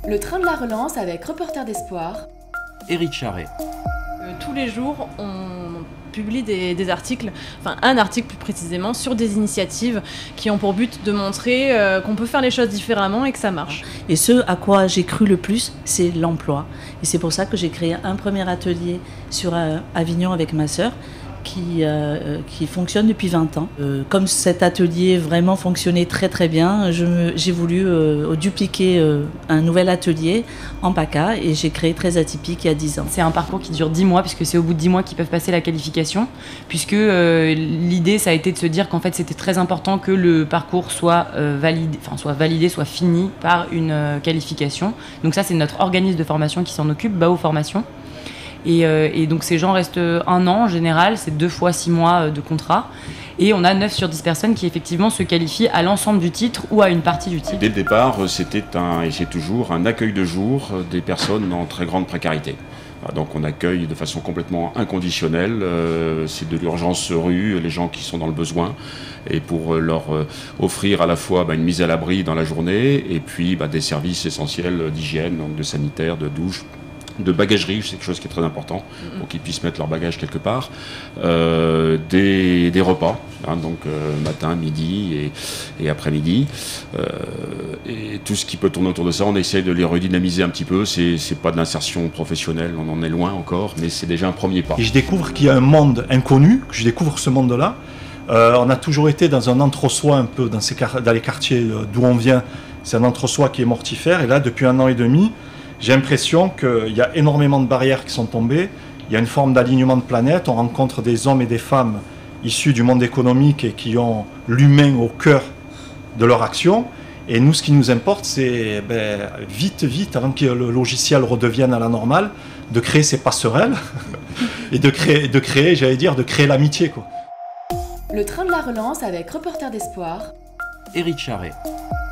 Le train de la relance avec Reporter d'Espoir. Éric Charret. Tous les jours, on publie des articles, enfin un article plus précisément, sur des initiatives qui ont pour but de montrer qu'on peut faire les choses différemment et que ça marche. Et ce à quoi j'ai cru le plus, c'est l'emploi. Et c'est pour ça que j'ai créé un premier atelier sur Avignon avec ma sœur, qui fonctionne depuis 20 ans. Comme cet atelier vraiment fonctionnait très très bien, j'ai voulu dupliquer un nouvel atelier en PACA et j'ai créé Très Atypique il y a 10 ans. C'est un parcours qui dure 10 mois puisque c'est au bout de 10 mois qu'ils peuvent passer la qualification, puisque l'idée ça a été de se dire qu'en fait c'était très important que le parcours soit validé, soit fini par une qualification. Donc ça c'est notre organisme de formation qui s'en occupe, BAO Formation. Et donc ces gens restent 1 an en général, c'est 2 fois 6 mois de contrat. Et on a 9 sur 10 personnes qui effectivement se qualifient à l'ensemble du titre ou à une partie du titre. Dès le départ, c'était et c'est toujours un accueil de jour des personnes en très grande précarité. Donc on accueille de façon complètement inconditionnelle, c'est de l'urgence rue, les gens qui sont dans le besoin, et pour leur offrir à la fois une mise à l'abri dans la journée, et puis des services essentiels d'hygiène, donc de sanitaire, de douche, de bagagerie, c'est quelque chose qui est très important pour qu'ils puissent mettre leur bagage quelque part, des repas, donc matin, midi et après-midi, et tout ce qui peut tourner autour de ça, on essaye de les redynamiser un petit peu. C'est pas de l'insertion professionnelle, on en est loin encore, mais c'est déjà un premier pas. Et je découvre qu'il y a un monde inconnu, que je découvre ce monde-là. On a toujours été dans un entre-soi un peu, dans les quartiers d'où on vient, c'est un entre-soi qui est mortifère, et là depuis 1 an et demi, j'ai l'impression qu'il y a énormément de barrières qui sont tombées, il y a une forme d'alignement de planète, on rencontre des hommes et des femmes issus du monde économique et qui ont l'humain au cœur de leur action. Et nous, ce qui nous importe, c'est vite, avant que le logiciel redevienne à la normale, de créer ces passerelles et de créer l'amitié, quoi. Le train de la relance avec Reporter d'Espoir. Éric Charret.